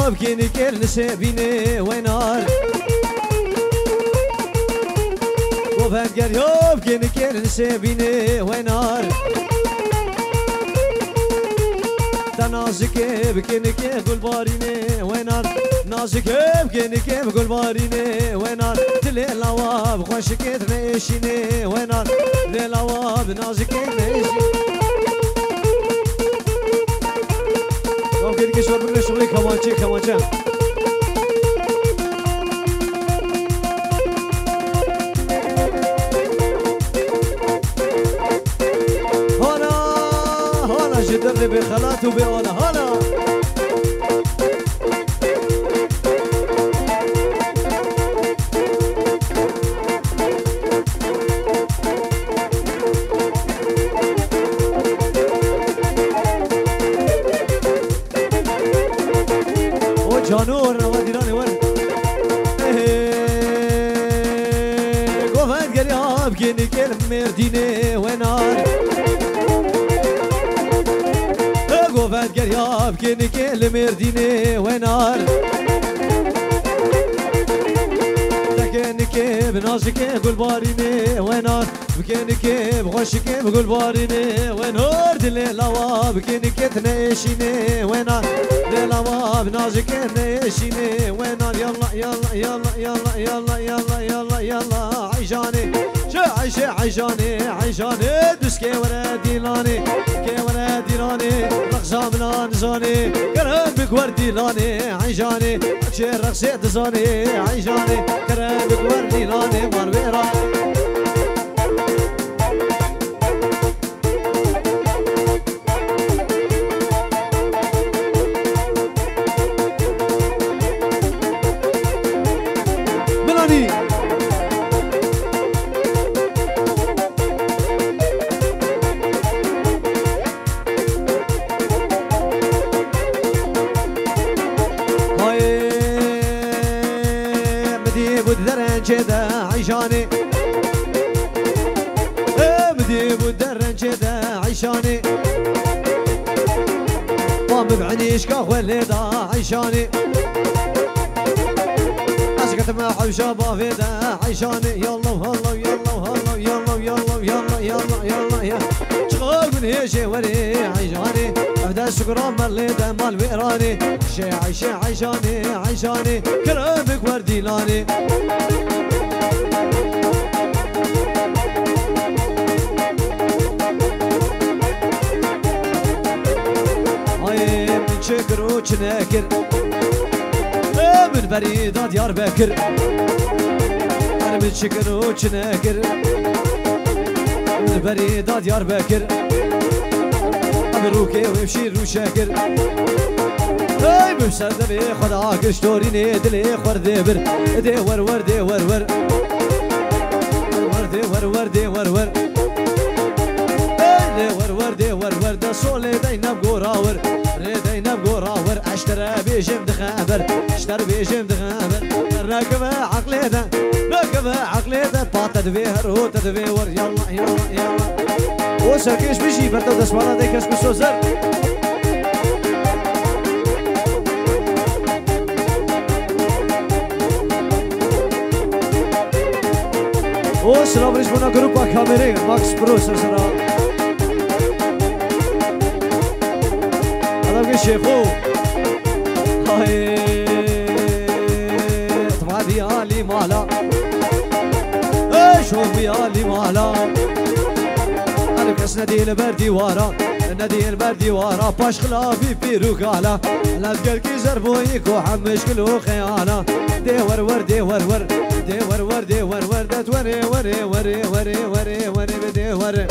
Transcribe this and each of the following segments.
بكيني كير نسابيني وينار قوفان قريو بكيني كير نسابيني وينار نازك بكيني كيف قول باريني وينار نازك بكيني كيف قول باريني وينار تلي لواب خوشك تنيشيني وينار تلي لواب نازك تنيشيني ممكن كشور من شغلي كمانشي كمانشي جدرني بخلات وبأنا هلا وجانور نواديراني وين قوفان قريب كيني كلم مرديني وينار قوفان قريب كيني كل مرديني وينار لكني كيب نازك قول باريني وينار بكيني كيب خوشك قول باريني وينار دلي لواب كيني كتنيشيني وينار دلي لواب نازك نيشيني وينار يلا يلا يلا يلا يلا يلا يلا يلا عيشاني شو عيشاني عيشاني دسكي ورا ديلاني كي ورا ديلاني رقصة من نزاني كرامك وردي لاني عيشاني شي رقصة دزاني عيشاني كرامك وردي لاني مرويرا كذا عيشاني مديب ودرن كذا عيشاني ما مبعنيش كاخوليدا عيشاني اسكت مع حوشابا فيدا عيشاني يلا وهلا يلا وهلا يلا يلا يلا يلا يلا يلا شغل من هيشي وري عيشاني ابدا السكران ماليدا مال ويراني شي عيشاني عيشاني كرامك ورديلاني من شكر وشناكر من بريدة ديار بكر أنا من شكر وشناكر من بريدة ديار بكر أمروكي ويمشي روشاكر هاي بمسد بي خدا كشتوريني دلي خور ديبر دي ور ور دي ور ور ور دي ور ور دي ور ور دي ور ور دي ور ور دا صولي دينا بقوراور ريدينا بقوراور اشترى بيجم دخابر اشترى بيجم دخابر راكب عقلي ده باطد بيهر هو تدبيور يلا يلا يلا وسركيش بيجي برتو دسمانا ديكس بسوزر وسلام رجبنا جروبا كاميري ماكس برو سرسرا هذا شيخو هاي طبعا ديالي مالا شوف ديالي مالا انا كاس نادي البردي ورا نادي البردي ورا باش خلافي في ركالا لا تقلكي زربويك وحمش كلو خيانه دي ور ور دي ور ور دي ور ور دي ور ور دات وري وري وري وري وري وري بدي وري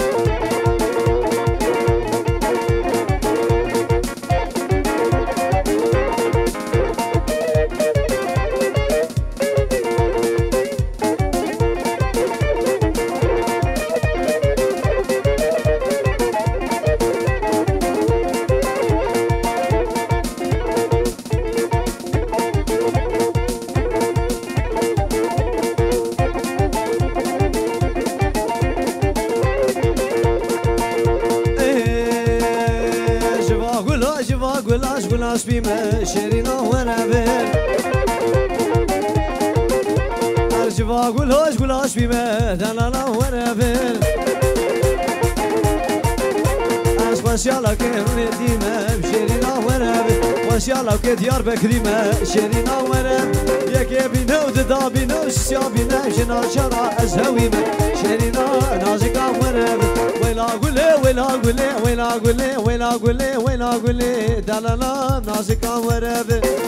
قلاش بما شيرينا وانا بين ارجفا قلاش بما دلالا وانا بين واشيالا كيف ديما بشيرينا وانا واشيالا كديار بك ديما شيرينا وانا يا كيبينا وددا بينا وشيابينا جنا شرع ازهويما شيرينا نازكا وانا ويلا قولي ويلا قولي ويلا قولي ويلا قولي ويلا قولي دلالا نازكا وانا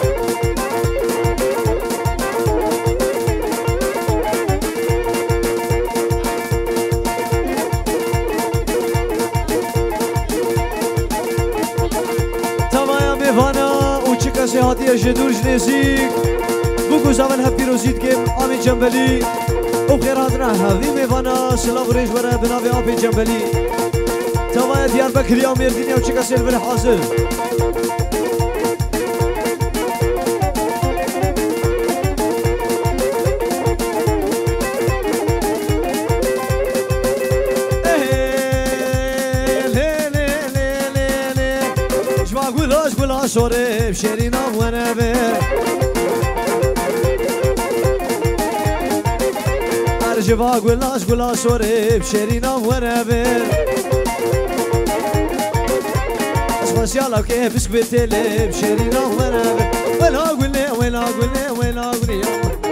هاتي جدور جنيزيك بوكو زمان هبي روزيد كيم آمي جنبلي وبخير هاتنا هذي ميفانا سلام ريج ورا بنابي آمي جنبلي تمايا ديار بكري أمير دنيا وشيكا سيلفر حاضر شوري بشيرينا وانا بير ارجفا قلاش شوري بشيرينا وانا بير اسمس يالا كيف سكبتلي بشيرينا وانا بير ولا قولي ولا قولي ولا قولي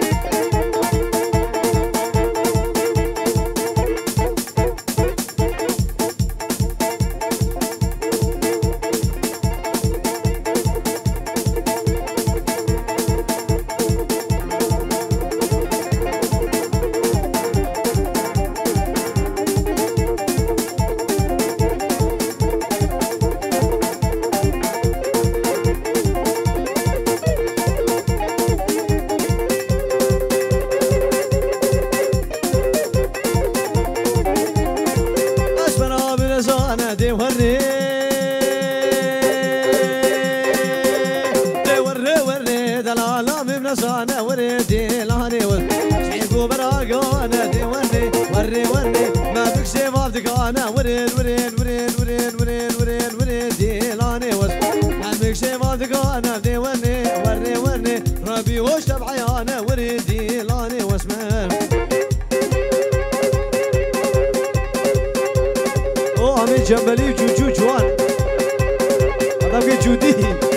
جنبلي جوجو جوان هذا بقى جودي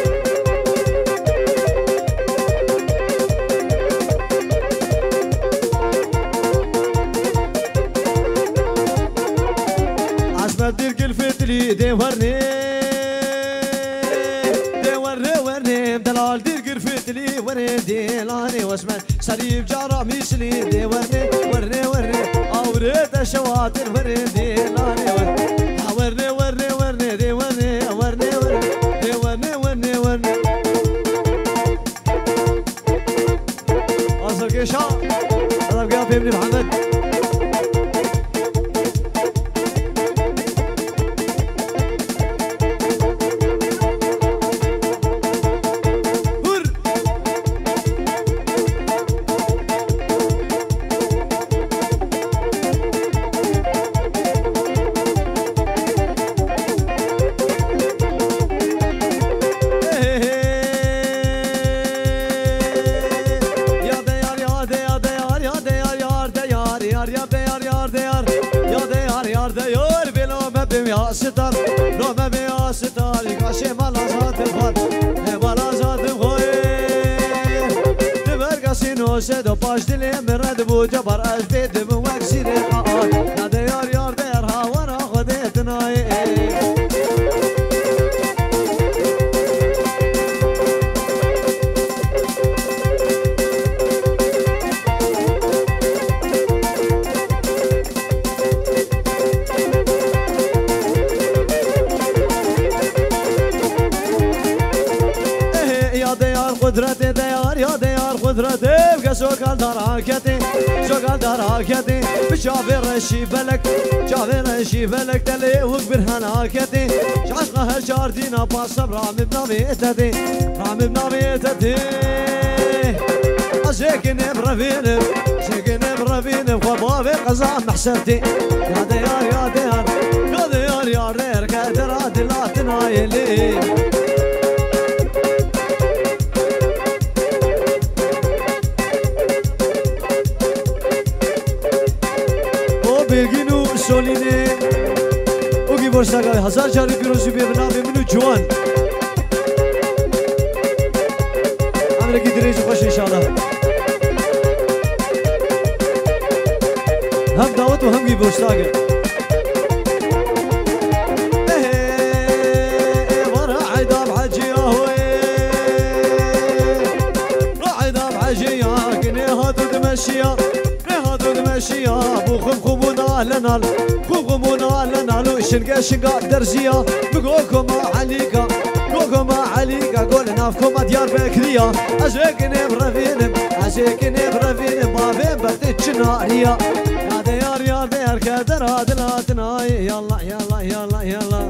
عشان دير كل فتلي دورني ورني دلال دير كل فتلي ورني ديلاني واسمع صليب جارة ميسلي دورني أوريت الشواطر ورني ديلاني هذا بقى في ابن محمد يا ستار لو ما بيا ستار يقاشي مالا زاد الفات مالا زاد الغوي تبرقى سينو سيدو باش دلي مرد بو جبر أجبيد بوك سيري قاعد يا ديار يار دير ها وانا خديتنا قدرتي ديار يا ديار قدرتي بقى سوق الدراكتي سوق الدراكتي بشافر الشي بلك شافر الشي بلك تلي وكبر هناكتي عشقها الشاردينا باصب رامي بناميتتي رامي بناميتتي ساكن برفين ساكن برفين وبابي قزام محسبتي يا ديار يا ديار يا ديار يا ديار كدرات لا تنايلي بلگینو سولینه اوگی برساگای 1000 جاری پیروزی به نام منو جوان امرکی دریج خوش انشالله هم دعوت و هم گی برساگه ماشية نهضو الماشية بو خمخمونا لنال خمخمونا لنالو شنقا شنقا درزية بقوكما عليكا قوكما عليكا قول نافكما ديار بكرية عشيكني برفينم عشيكني برفينم ما بين بردت شنارية يا ديار يا ديار كدر هادلاتنا يلا يلا يلا يلا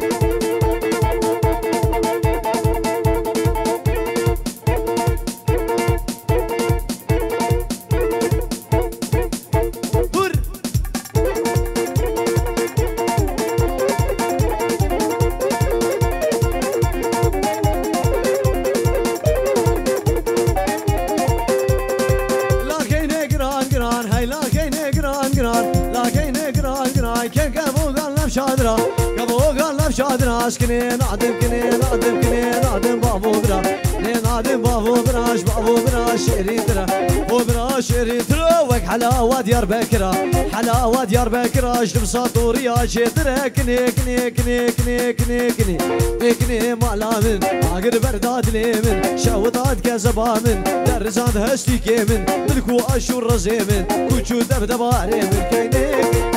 شادرا كابو قلب شادرا اشكني نادم كني نادم كني نادم بابو برا نادم بابو براش بابو براش شريترا وبراش شريترا وك حلاوه ديار بكرا حلاوه ديار بكرا جلب ساطوريا شترا كني كني كني كني كني كني كني مالامن اقر برداد ليمن شاوطات كزبامن درزاد هشتي كيمن ملكو اشور رزيمن كوچو دبدباري من كيني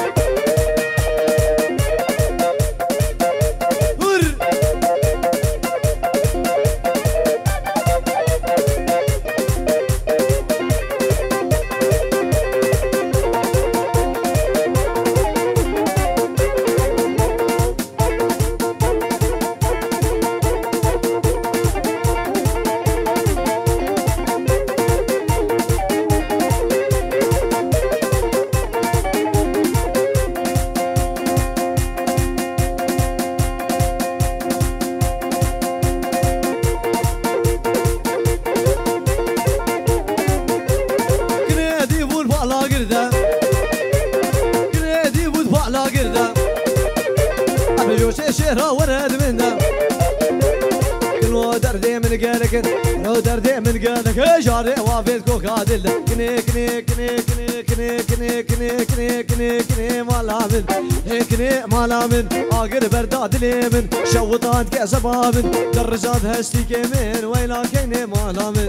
لو دردي من قالك جاري وافيد كوك عادل كني كني كني كني كني كني كني كني كني كني مالامن كني مالامن اقر برداد ليمن شوطات كزبابن درجات هشتي كيمن ويلا كني مالامن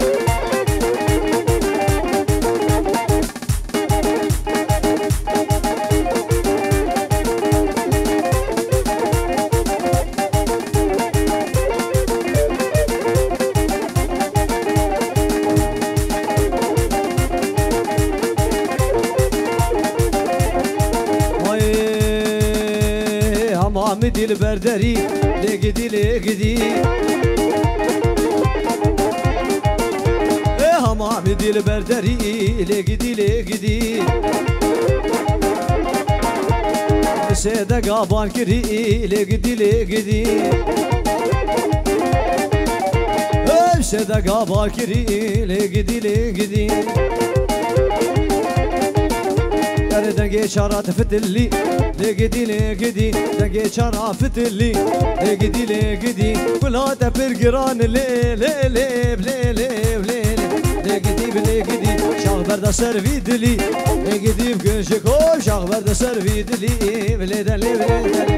مدي البردري لقدي لقدي ايه ما مدي البردري لقدي لقدي سيدا قابان كري لقدي لقدي ايه سيدا قابان كري لقدي لقدي دنگي شارات فتلي لقدي لقدي دنگي شارا فتلي لقدي لقدي كلها تفرقران لي لي لي لي لي لي لقدي بلقدي شاغ برد سرفي دلي لقدي بكشكو شاغ برد سرفي دلي بلي دلي بلي دلي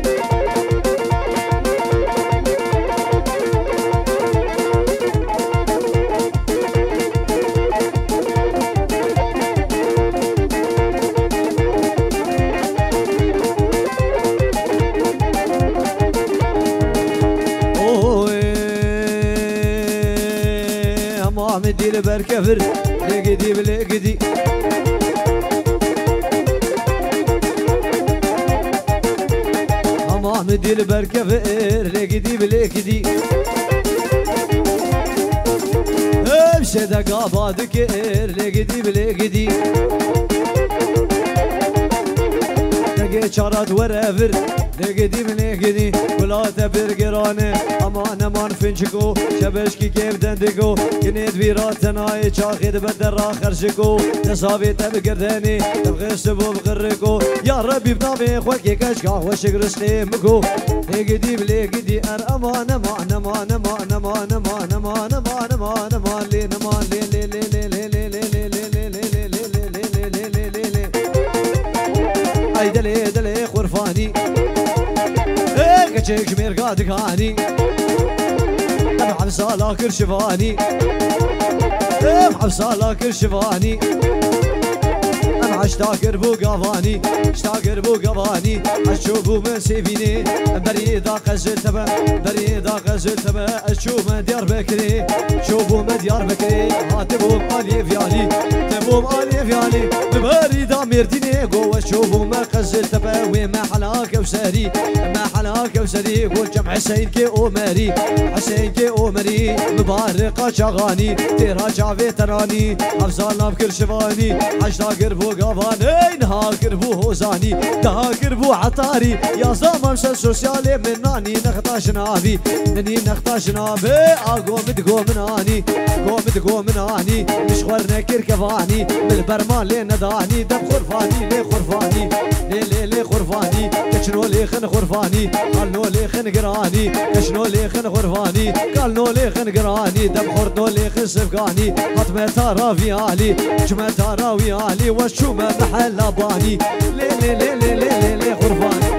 مدي البركفر لقدي بلقدي اما مدي البركفر لقدي بلقدي بشدا قابا ذكر لقدي بلقدي لقي شارات ورافر لقدي من لقدي ولا تبر قرانه امان امان فنشكو شبشكي كيف دندقو كنيت بيراتنا يشاخد بدر اخر شكو تصابي تبقردني تبغي سبو بغركو يا ربي بنابي خوكي كشكا وشكر سليمكو لقدي بلقدي ار امان امان امان امان امان امان امان امان امان امان لين امان لين لين لين لين لين لين اي دلي دلي خرفاني ايه كتشيك شمير قادك هاني انا حبسالة كرشفاني ايه حبسالة كرشفاني انا عشتاكر بو قافاني اشتاكر بو قافاني اشوفو من سيفيني بريدا قزلتبا بريدا قزلتبا اشوف من ديار بكري شوفو من ديار بكري هاتبو مالي فيالي تبو مالي فيالي بريدا مرديني قوة شوفو ما قزلتبا وما حلاك وساري ما حلاك وساري قول جمع حسين كي اومري حسين كي اومري مبارقة شغاني تيرا جافي تراني افزالنا بكل شفاني عشتاكر بو قافاني نهاكر بو هوزاني دهاكر بو عطاري يا زمان سوسيالي مناني نخطاش نافي مني نخطاش نافي قومت قومناني قومت قومناني مش خورنا كركفاني بالبرمان لين نداني دم خرفاني لي خرفاني لي لي لي خرفاني كشنو لي خن خرفاني قالنو لي خن قراني كشنو لي خن خرفاني قالنو لي خن قراني دم خرطو لي خن سفقاني حطمة تارا فيالي جمع تارا ويالي وشو ما محل باني لي لي لي لي لي لي خرفاني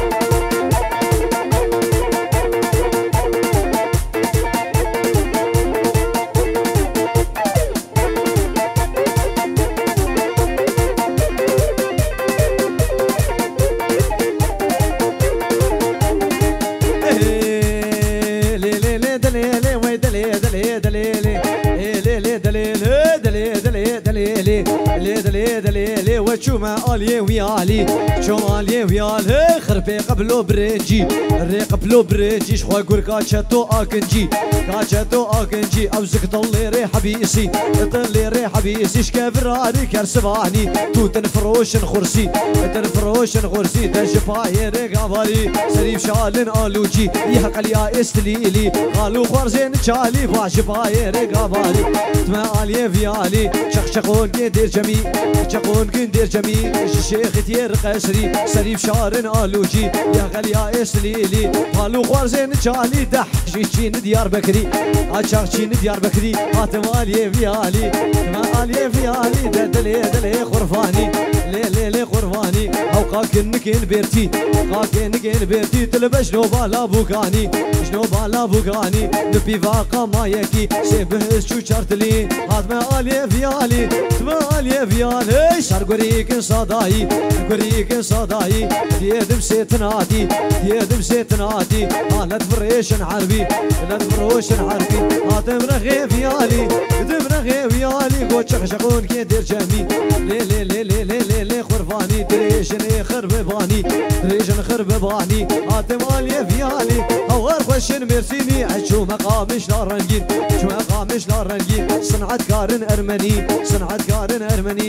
دليلي وشو ما الي ويالي شو الي ويالي خربي قبلو بريجي الري قبلو بريجي شخوا يقول كاتشاتو اكنجي كاتشاتو اكنجي اوزك طلي ري حبيسي طلي ري حبيسي شكافراني كرسباني تو تنفروش خرسي تنفروش خرسي دجفاي ري قافالي سريف شالن الوجي يحق ليا استليلي قالوا خرزين تشالي باشفاي ري قافالي تما الي ويالي شخشخون دير جميل شقون كندير جميل الشيخ دير قسري سريف شارن الوجي يا غاليا اسليلي قالوا خوارزين تشالي دح شيشين ديار بكري اشاخشين ديار بكري هاتمالي فيالي مالي فيالي دلي دلي خرفاني لي لي لي خرفاني او قاكن كين بيرتي قاكن كين بيرتي تلبش نو بالا بوكاني شنو بالا بوكاني نبي فاقا ما يكي سيبه شو شرطلي هاتمالي فيالي تمالي فيالي شرقريك صداي قريك صداي ديدم سيتنادي ديدم سيتنادي لا تفريشن عربي لا تفروشن عربي هاتم رغي فيالي دم رغي فيالي قوت شقشقون كي دير جميل لي لي لي لي لي لي لي خرفاني دريشن خرب باني دريشن خرب باني هاتم مالي فيالي هوار خوشن مرسيني عشو مقامش لارنجين شو مقامش لارنجين صنعت كارن ارمني صنعت كارن ارمني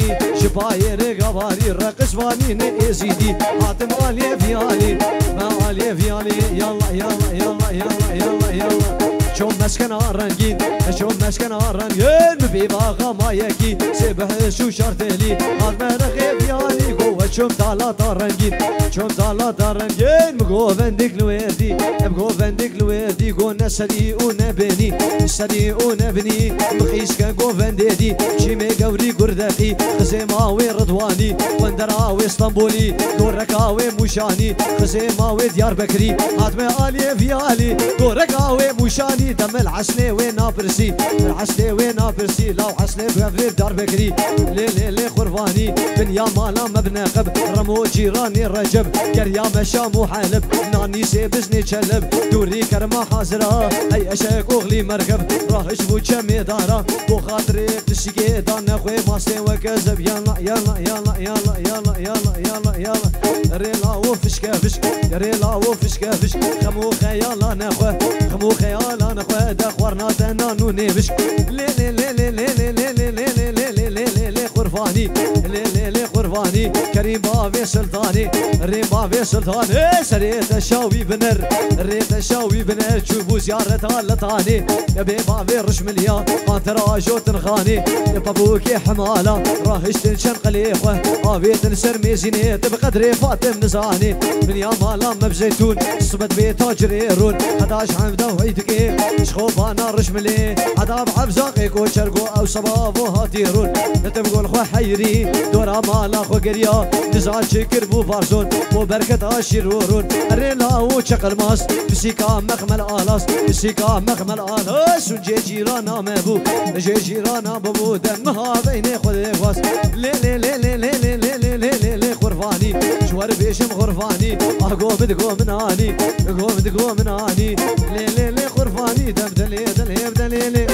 شباير قباري رقص فاني يزيدي هاتم مالي فيالي مالي فيالي يلا يلا يلا يلا يلا يلا شو مسكن رنجين شو مسكن رنجين في باغا ما يكي سبح شو شرطلي هاتم رغي فيالي قوة شو مطالات رنجين شو مطالات رنجين مقو فندك الوردي مقو فندك الوردي قونا سدي ونبني سدي ونبني مخيس كاقو فنديدي شيمي قوري قردقي خزيماوي رضواني وندراوي اسطنبولي دوركاوي مشاني خزيماوي ديار بكري هاتمي آلي فيالي دوركاوي مشاني دم العسلي وين نابرسي العسلي وين نابرسي لو عسلي بغفرير دار بكري لي لي لي خرفاني بنيا مالا مبناقب رمو جيراني رجب كريا مشام وحالب ناني سيبزني تشلب دوري كرما حاضرة هي اشاك اغلي مركب راهش بو جمي دارا بو خاطري تشكي دانا خوي ماسي وكذب يلا يلا يلا يلا يلا يلا يلا يلا ريلا وفشكا فشك يا ريلا وفشكا فشك خمو خيالا نخوه خمو خيالا نخوه دخورنا تنانو نيفشك لي لي لي لي لي لي لي لي لي لي لي لي لي خرفاني لي لي لي خرفاني قرباني كريم بابي سلطاني ريم بابي سلطاني سريت الشاوي بنر ريت الشاوي بنر شوفوا زيارة اللطاني يا بي بابي رش مليان ما ترى جو تنخاني يا بابوكي حمالة راهش تنشن قليخة ابي تنسر ميزيني بقدري فاتم نزاني من يا مالا بزيتون صبت بي تاجريرون 11 عمده وعيدك شخوف انا رش ملي عدا بعبزاقك وشرقو او صباب وهاتيرون تبقول خو حيري دورا مالا خو قريا نزال شكر بو بارزون بو بركة اشيرورون الريلا وشقل ماس بسيكا مخمل آلاس بسيكا مخمل آلاس ونجي جيرانا مبو نجي جيرانا ببو دن مها بيني خذي فاس لي لي لي لي لي لي لي لي لي لي خرفاني شوار بيشم خرفاني قوم مناني قوم مناني لي لي لي خرفاني دم دلي دلي دلي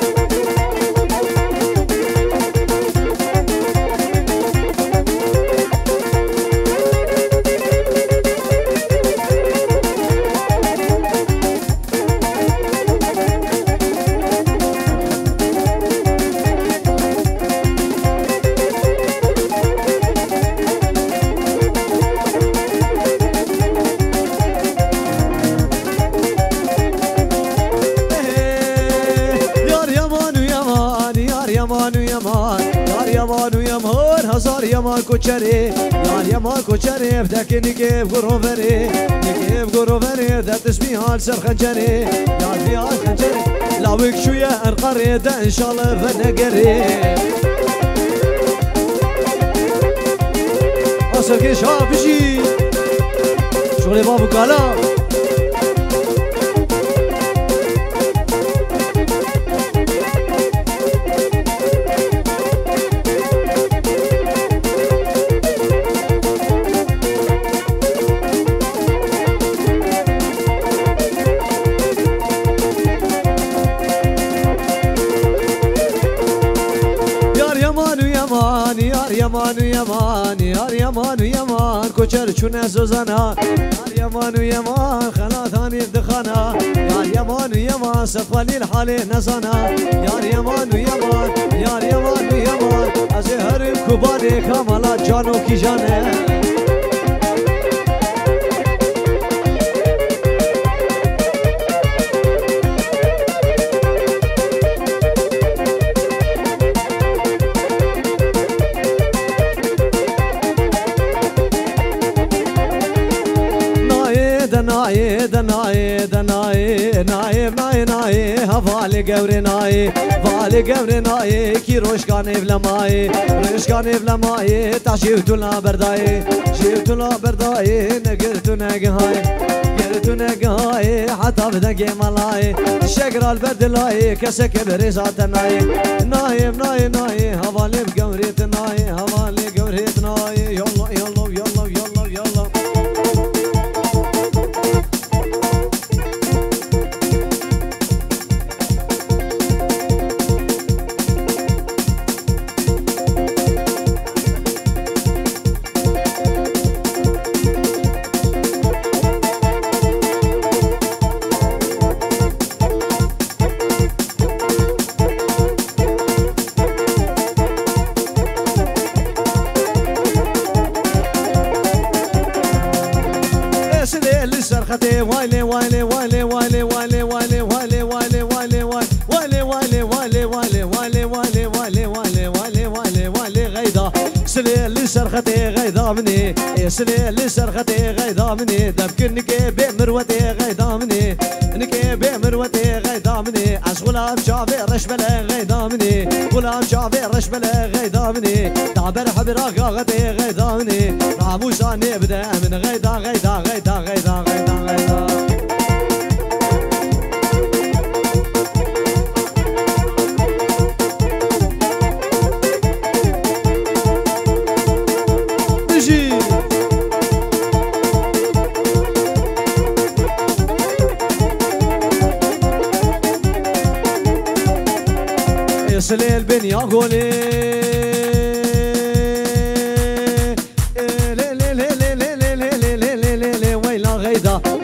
هزار يمان كوچري يار يمان كوچري بدك نكيب غروفري نكيب غروفري ده تسمي هال سر خنجري يار في هال خنجري لاوك شويه انقري ده ان شاء الله فنقري اصل شاب بيجي شغلي بابو كلام يمان كوچر چونه زوزانا يمان خلا ثاني دخانا يمان سفالي الحالي نزانا يمان ازهر كوباني كامالا جانو كي جانه ناي هفالي قوري ناي كي روشكاني بلا ماي تعشيفتو لا برداي نقلتو نقهاي حتى بدقي ملاي الشقرة البدلاي كسك بريزات ناي هفالي بقوريت ناي يلا سرختي غيظا مني سلي اللي سرختي غيظا مني دبكن نكيبي مروتي غيظا مني نكيبي مروتي غيظا مني عش غلام شافي رشبله غيظا مني غلام شافي رشبله غيظا مني تعبر حبرا غاغتي غيظا مني راموساني بدا من غيظا سلي البنيا قولي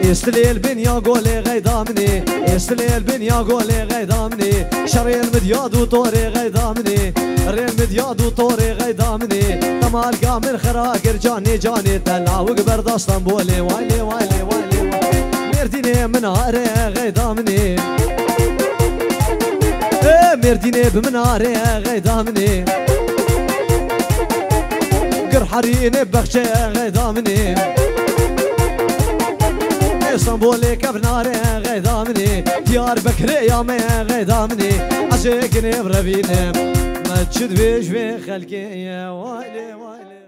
استليل بنيا قولي غيدامني استليل بنيا قولي غيدامني شري المدياد وطوري غيدامني ري المدياد وطوري غيدامني تمال كامل خراكر جاني جاني تلا وقبر داسطنبولي وايلي وايلي وايلي مرديني من هاري غيدامني مرديني بمناري غيدامني قرحريني بخشي غيدامني اسطنبولي كبناري غيدامني ديار بكري يا مي غيدامني عشقني بربيني ما تشد بيش في خلقي يا وايلي وايلي